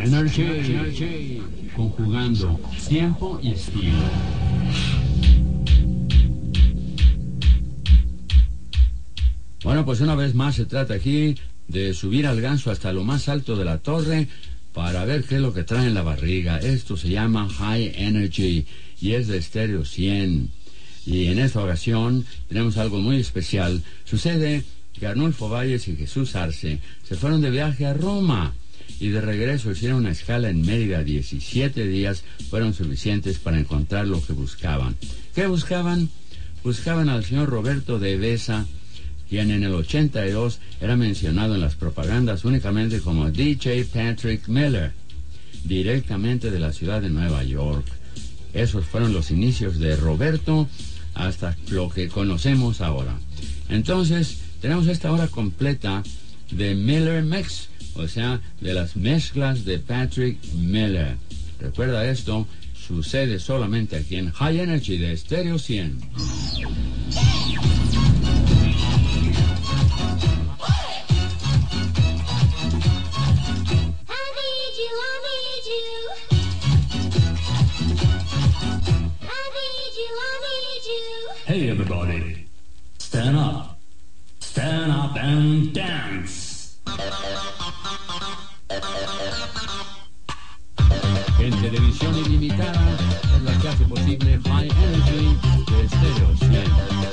Energy, conjugando tiempo y estilo. Bueno, pues una vez más se trata aquí de subir al ganso hasta lo más alto de la torre para ver qué es lo que trae en la barriga. Esto se llama High Energy y es de Stereo 100. Y en esta ocasión tenemos algo muy especial. Sucede que Arnulfo Valles y Jesús Arce se fueron de viaje a Roma y de regreso hicieron una escala en Mérida. 17 días fueron suficientes para encontrar lo que buscaban. ¿Qué buscaban? Buscaban al señor Roberto de Besa, quien en el 82 era mencionado en las propagandas únicamente como DJ Patrick Miller, directamente de la ciudad de Nueva York. Esos fueron los inicios de Roberto hasta lo que conocemos ahora. Entonces, tenemos esta hora completa de Miller Mix, o sea, de las mezclas de Patrick Miller. Recuerda esto, sucede solamente aquí en High Energy de Stereo 100. Hey everybody, stand up and dance. En televisión ilimitada es la que hace posible High Energy de Stereo 100.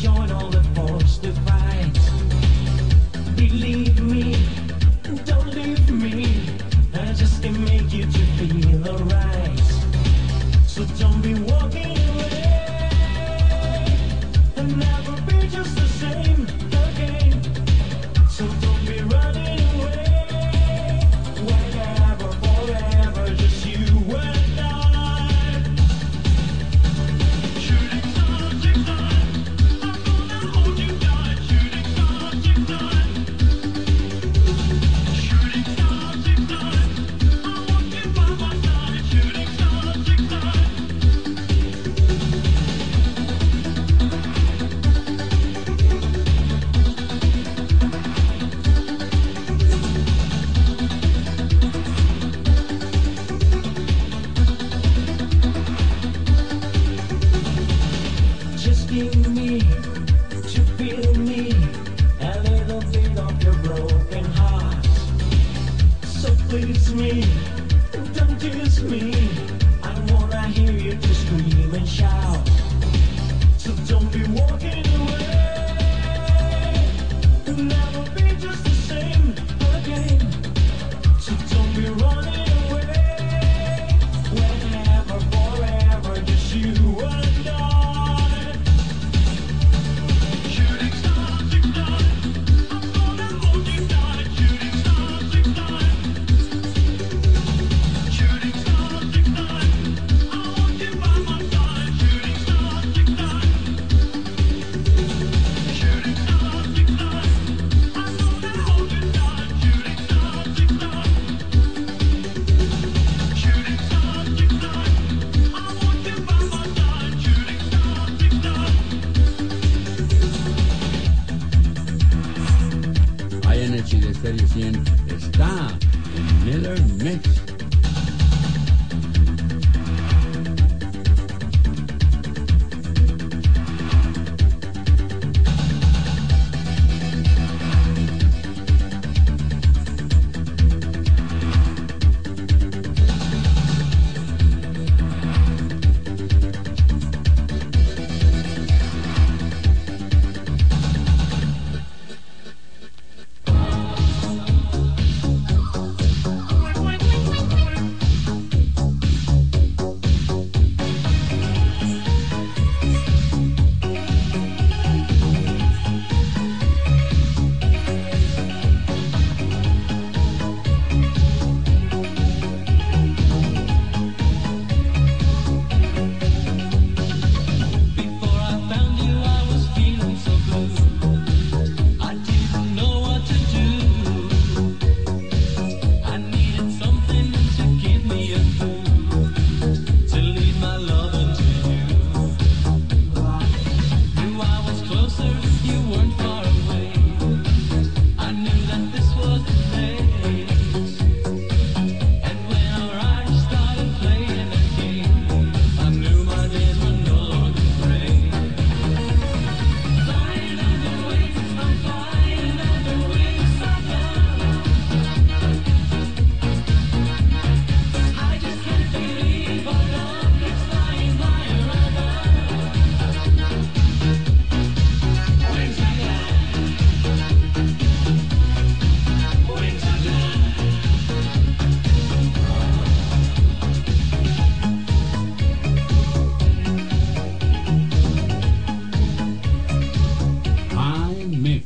join all the force to fight. Believe me, don't leave me. I just can make you to feel alright. So don't be walking away and never be just the same again. So don't be running away. Whenever, forever, just you and I. Shooting star, tick tock, I'm gonna hold you tight. Shooting star, tick tock. Shooting star, tick tock, I want you by my side. Shooting star, tick tock. Just give me to feel me, a little bit of your broken heart. So please me, don't kiss me. I wanna hear you to scream and shout. So don't be walking away, never be just the same again. So don't be running away, whenever, forever, just you and I. Shooting star, tick tock, I'm gonna hold you tight. Shooting star, tick tock. Shooting star, tick tock, I want you by my side. Shooting star, tick tock. Shooting star, tick tock, I'm gonna hold you tight. Shooting star, tick tock. Shooting star, tick tock, I want you by my side. Shooting star, tick tock. High Energy de Stereo 100 está en Miller Mix. Before I found you, I was feeling so blue. I didn't know what to do. I needed something to give me a clue, to lead my love into you. Knew I was closer, you weren't far away. I knew that this was the place. And when our eyes started playing a game, I knew my days were no longer gray. Flying under wings, I'm flying under wings of love. I just can't believe our love is flying higher above. Wings of love, wings of love. High Mix.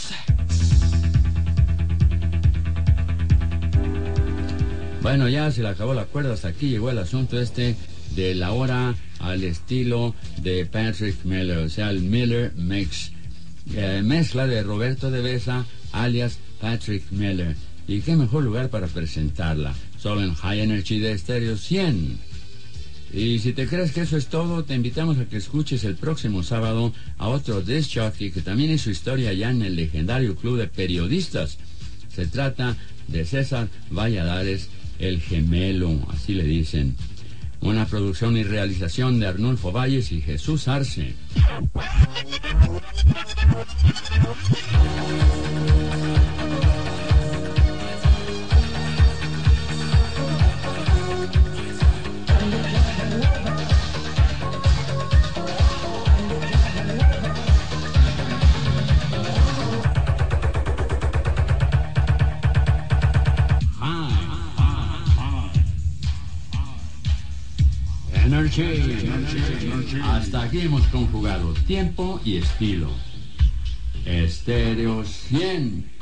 Bueno, ya se le acabó la cuerda, hasta aquí llegó el asunto este de la hora al estilo de Patrick Miller, o sea, el Miller Mix. Mezcla de Roberto de Besa, alias Patrick Miller. Y qué mejor lugar para presentarla, solo en High Energy de Stereo 100. Y si te crees que eso es todo, te invitamos a que escuches el próximo sábado a otro disc jockey que también hizo historia ya en el legendario club de periodistas. Se trata de César Valladares, el gemelo, así le dicen. Una producción y realización de Arnulfo Valles y Jesús Arce. Energy. Hasta aquí hemos conjugado tiempo y estilo. Estéreo 100.